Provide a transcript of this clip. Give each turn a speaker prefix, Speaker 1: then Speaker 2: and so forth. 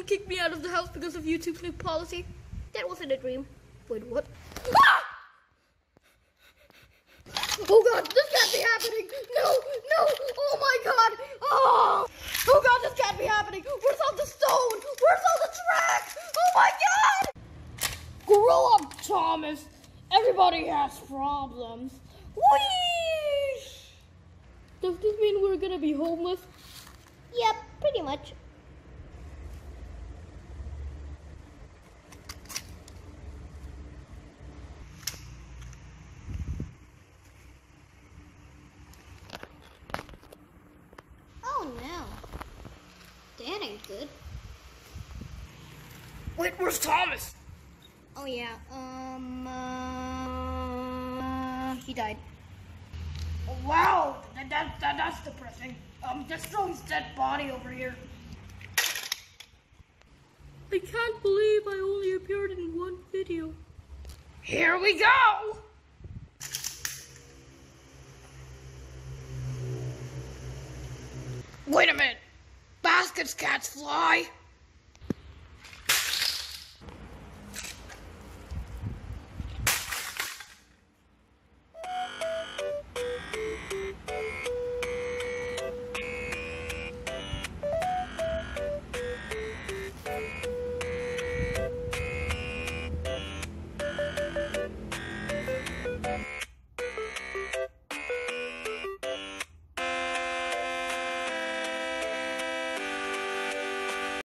Speaker 1: kick me out of the house because of YouTube's new policy. That wasn't a dream. Wait, what? Ah! Oh God, this can't be happening! No! Oh my God! Oh God, this can't be happening! Where's all the stone? Where's all the track? Oh my God! Grow up, Thomas! Everybody has problems. Whee! Does this mean we're gonna be homeless?
Speaker 2: Yep, pretty much. Oh no. That ain't good.
Speaker 1: Wait, where's Thomas?
Speaker 2: Oh yeah, he died.
Speaker 1: Oh, wow, that's depressing. Just throw his dead body over here. I can't believe I only appeared in one video. Here we go! Wait a minute. Baskets can't fly.